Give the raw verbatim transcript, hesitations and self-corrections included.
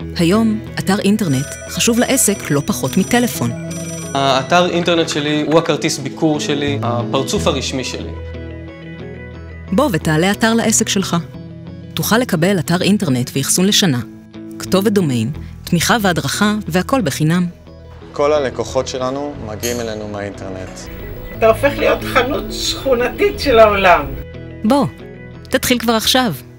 היום, אתר אינטרנט חשוב לעסק לא פחות מטלפון. האתר אינטרנט שלי הוא הכרטיס ביקור שלי, הפרצוף הרשמי שלי. בוא ותעלה אתר לעסק שלך. תוכל לקבל אתר אינטרנט ואחסון לשנה, כתובת דומיין, תמיכה והדרכה והכל בחינם. כל הלקוחות שלנו מגיעים אלינו מהאינטרנט. אתה הופך להיות חנות שכונתית של העולם. בוא, תתחיל כבר עכשיו.